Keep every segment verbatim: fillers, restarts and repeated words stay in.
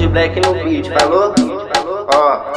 de Black no beat, falou? Ó.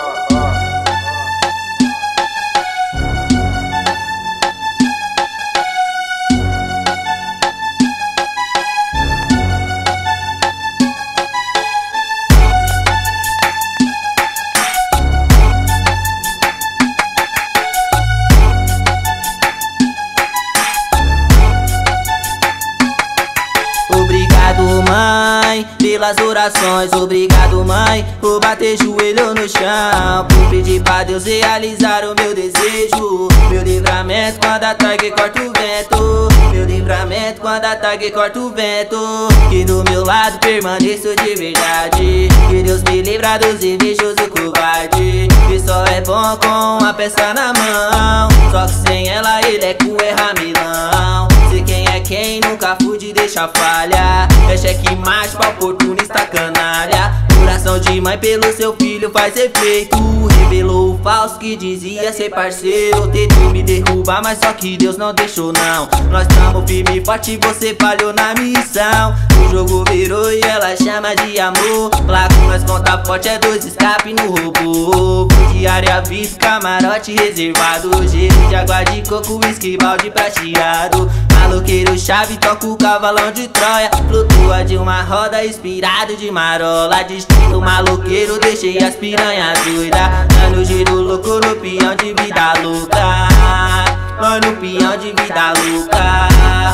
Obrigado, mãe, pelas orações. Obrigado, mãe, por bater joelho no chão, por pedir pra Deus realizar o meu desejo. Meu livramento quando ataque corta o vento. Meu livramento quando ataque corta o vento. Que do meu lado permaneço de verdade. Que Deus me livra dos invejosos e covarde. Que só é bom com uma peça na mão. Só que sem ela ele é cu, é ramilão. Sei quem é quem, nunca fude, deixa falha. É cheque macho pra oportunista canalha. Coração de mãe pelo seu filho faz efeito. Revelou o falso que dizia ser parceiro. Tentou me derrubar, mas só que Deus não deixou não. Nós tamo firme e forte, você falhou na missão. O jogo virou e ela chama de amor. Lá com nós conta forte, é dois escape no robô. Diária visto, camarote reservado. Gelo de água de coco, whisky, balde prateado. Maloqueiro chave, toca o cavalão de Troia. Flutua de uma roda, inspirado de marola. Distinto maloqueiro, deixei as piranhas doidas. Dando giro louco no peão de vida louca. Nós no peão de vida louca.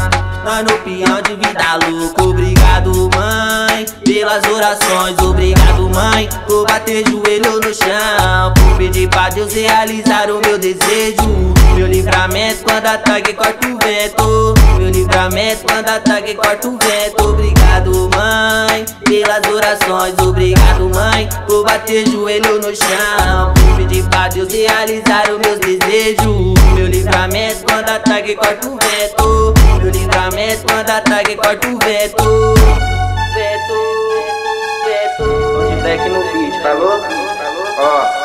Nós no peão de vida louca. Obrigado, mãe, pelas orações. Obrigado, mãe, por bater joelho no chão, por pedir pra Deus realizar o meu desejo. Meu livramento quando ataque corta o vento. Meu livramento quando ataque corta o vento. Obrigado, mãe, pelas orações. Obrigado, mãe, por bater joelho no chão, por pedir pra Deus realizar os meus desejos. Meu livramento quando ataque corta o vento. Meu livramento quando ataque corta o vento. Vento, vento. De Black no beat, falou? Ó.